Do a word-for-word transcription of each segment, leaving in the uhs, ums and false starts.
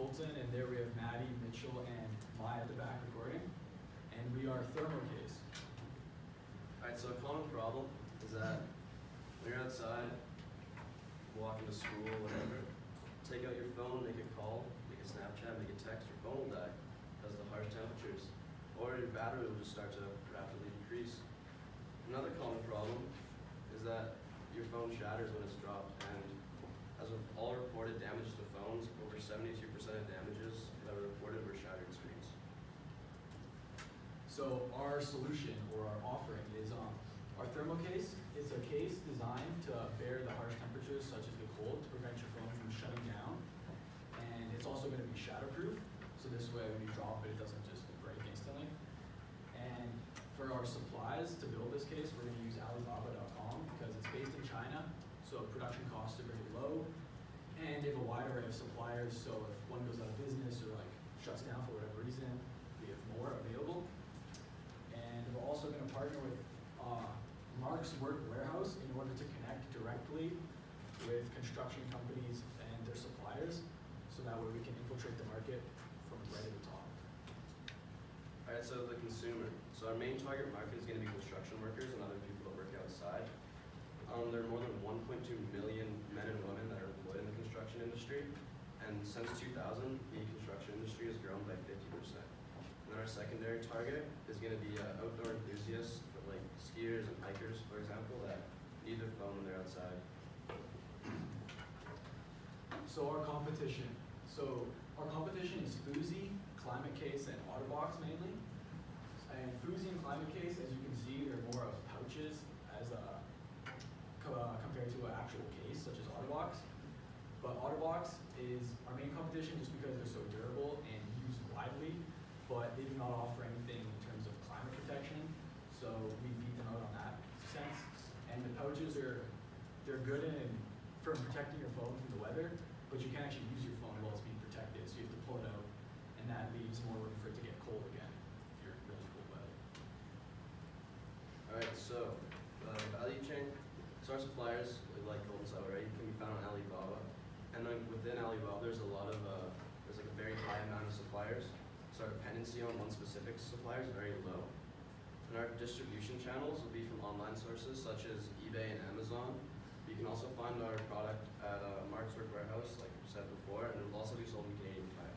Colton, and there we have Maddie, Mitchell, and Maya at the back recording. And we are ThermoCase. Alright, so a common problem is that when you're outside, walking to school, whatever, take out your phone, make a call, make a Snapchat, make a text, your phone will die because of the harsh temperatures. Or your battery will just start to rapidly decrease. Another common problem is that your phone shatters when it's dropped, and as of all reported damage to phones, over seventy-two percent of damages that were reported were shattered screens. So our solution, or our offering, is um, our ThermoCase. It's a case designed to bear the harsh temperatures such as the cold to prevent your phone from shutting down. And it's also going to be shatterproof, so this way when you drop it, it doesn't just break instantly. And for our supplies to build this case, we're going to use Alibaba dot com because it's based in China, so production costs are very low. And they have a wide array of suppliers, so if one goes out of business or like shuts down for whatever reason, we have more available. And we're also going to partner with uh, Mark's Work Warehouse in order to connect directly with construction companies and their suppliers, so that way we can infiltrate the market from right at the top. Alright, so the consumer. So our main target market is going to be construction workers and other people that work outside. Um, there are more than one point two million men and women that are employed in the construction industry, and since two thousand, the construction industry has grown by fifty percent. And then our secondary target is going to be uh, outdoor enthusiasts, for like skiers and hikers, for example, that need their phone when they're outside. So our competition. So our competition is Fuzi, ClimateCase, and OtterBox mainly. And Fuzi and ClimateCase, as you can see, they're more of pouches as a Uh, compared to an actual case, such as OtterBox. But OtterBox is our main competition just because they're so durable and used widely, but they do not offer anything in terms of climate protection, so we beat them out on that sense. And the pouches are, they're good in for protecting your phone from the weather, but you can't actually use your phone while it's being protected, so you have to pull it out, and that leaves more room for it to get cold again if you're in really cold weather. Alright, so uh, value chain. So our suppliers, like Colton said already, can be found on Alibaba. And then within Alibaba, there's a lot of, uh, there's like a very high amount of suppliers. So our dependency on one specific supplier is very low. And our distribution channels will be from online sources such as eBay and Amazon. You can also find our product at uh, Mark's Work Warehouse, like we said before, and it will also be sold in Canadian Tire.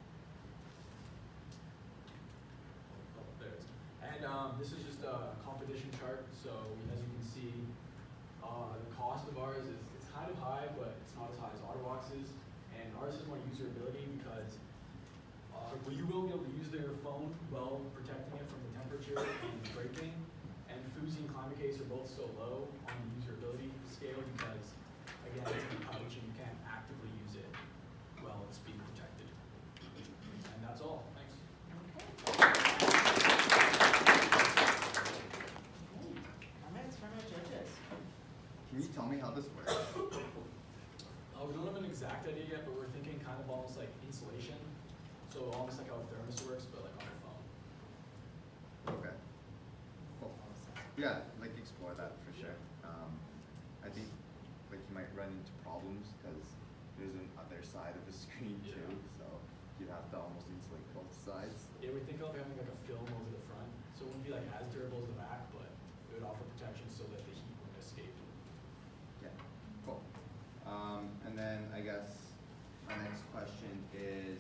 Oh, there it is. And um, this is just a competition chart, so as you can see, Uh, the cost of ours is it's kind of high, but it's not as high as OtterBox's. And ours is more user ability because uh, well, you will be able to use their phone while protecting it from the temperature and breaking. And Fuzi and ClimateCase are both so low on the user ability scale because, again, it's in a pouch and you can't actively use it while it's being protected. And that's all. Thanks. Can you tell me how this works? Uh, we don't have an exact idea yet, but we're thinking kind of almost like insulation. So almost like how a thermos works, but like on your phone. Okay. Cool. Yeah, I'd like to explore that for sure. Um, I think like you might run into problems because there's an other side of the screen Yeah. too, so you'd have to almost insulate both sides. Yeah, we think of having like a film over the front. So it wouldn't be like as durable as the back, but it would offer protection so that the heat wouldn't escape. Yeah, cool. Um, and then I guess my next question is,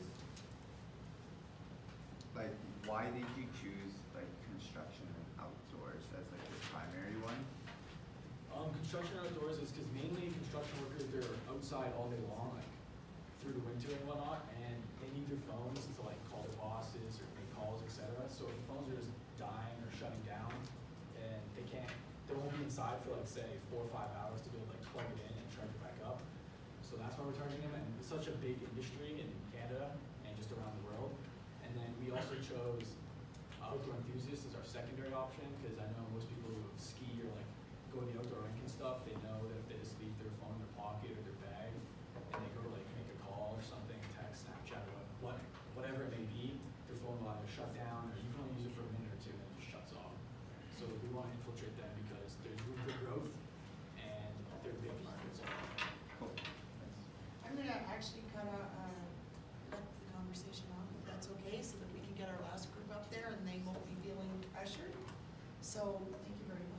like, why did you choose like construction and outdoors as like your primary one? Um, construction outdoors is because mainly construction workers, they're outside all day long, like through the winter and whatnot, and they need their phones to like call their bosses or make calls, et cetera. So if the phones are just dying or shutting down, and they can't, they won't be inside for like say four or five hours to be able to like plug it in and charge it back up. So that's why we're targeting them, and it's such a big industry in Canada and just around the world. And then we also chose outdoor enthusiasts as our secondary option because I know most people who ski or like go to the outdoor rink and stuff, they know that if they just leave their phone in their pocket or their bag and they go to like make a call or something, text, Snapchat, or what, whatever it may be, their phone will either shut down or you can only use it for a minute or two and it just shuts off. So we want to infiltrate them because there's room for growth and they're big markets. Cool. I'm gonna actually kind of uh, let So, thank you very